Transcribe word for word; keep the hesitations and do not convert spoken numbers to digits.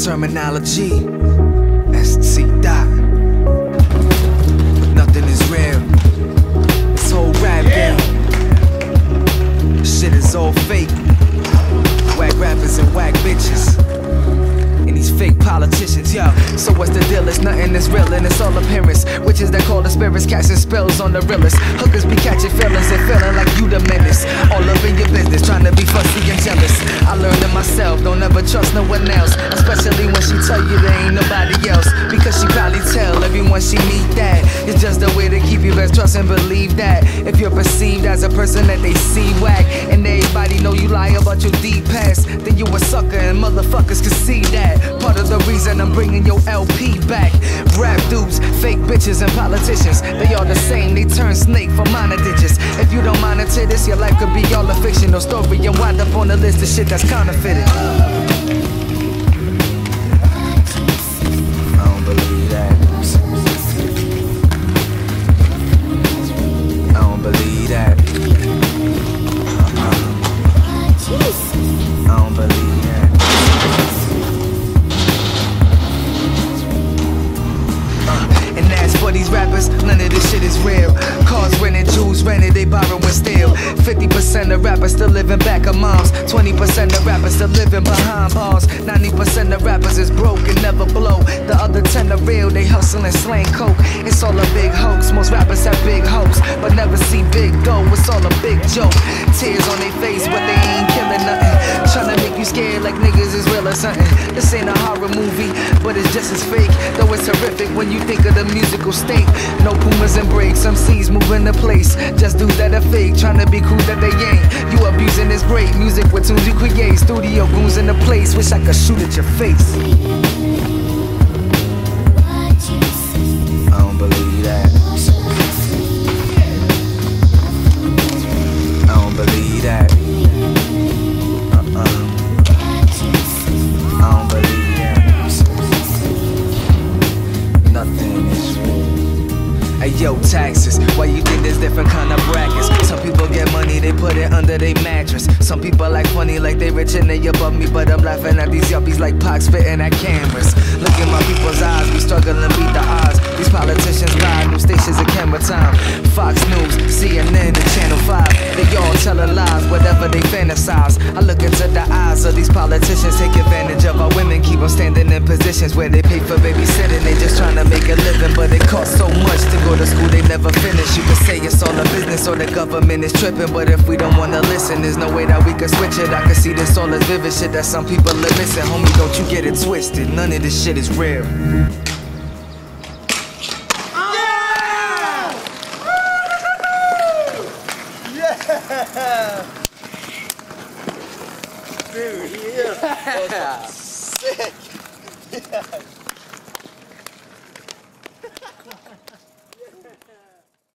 terminology. S T dot. But nothing is real. This whole rap game, shit is all fake. Whack rappers and whack bitches. And these fake politicians, yo. So what's the deal? It's nothing that's real and it's all appearance. Witches that call the spirits, casting spells on the realest. Hookers be catching feelings and feeling like you the menace. All up in your business, trying to be fussy and jealous. I learned it myself, don't ever trust no one else. Especially when she tell you there ain't nobody else. Because she probably tell everyone she meet that it's just a way to keep you best trust and believe that if you're perceived as a person that they see whack, and everybody know you lie about your deep past, then you a sucker and motherfuckers can see that. Part of the reason I'm bringing your L P back. Rap dudes, fake bitches and politicians, they all the same, they turn snake for minor digits. If you don't monitor this, your life could be all a fictional story and wind up on the list of shit that's counterfeited. I don't believe that. I don't believe that. Uh-uh. I don't believe that. And as for these rappers, none of this shit is real. Cars rented, jewels rented, they borrow and steal. fifty percent of rappers still living back of moms. twenty percent of rappers still living behind bars. ninety percent of rappers is broke and never blow. The other ten are real, they hustle and slang coke. It's all a big hoax, most rappers have big hopes, but never see big dough, it's all a big joke. Tears on their face, but they ain't killing nothing. Tryna make you scared like niggas is real or something. This ain't a horror movie, but it's just as fake. Though it's horrific when you think of the musical state. No pumas and breaks, some C's moving the place. Just dudes that are fake, tryna be cool that they ain't. You abusing this great music with tunes you create. Studio goons in the place, wish I could shoot at your face. I don't believe that. I don't believe that. Uh-uh. I don't believe that. Nothing is real. Hey yo, taxes, why you think there's different kind of brackets? Some people get money, they put it under their mattress. Some people act funny like they rich and they above me, but I'm laughing at these yuppies like Pac spitting at cameras. Look at my people's eyes, we struggle and beat the odds. These politicians lie, new stations of camera time. Fox News, C N N, and Channel five. They all telling lies, whatever they fantasize. I look into the eyes of these politicians, take advantage of our women, keep them standing in positions where they pay for babysitting. They just trying to make a living, but it costs so much to go to school they never finish. You can say it's all a business or the government is tripping, but if we don't wanna listen, there's no way that we can switch it. I can see this all as vivid shit that some people are missing. Homie, don't you get it twisted, none of this shit is real. Yeah! Dude, yeah! Sick! Yeah.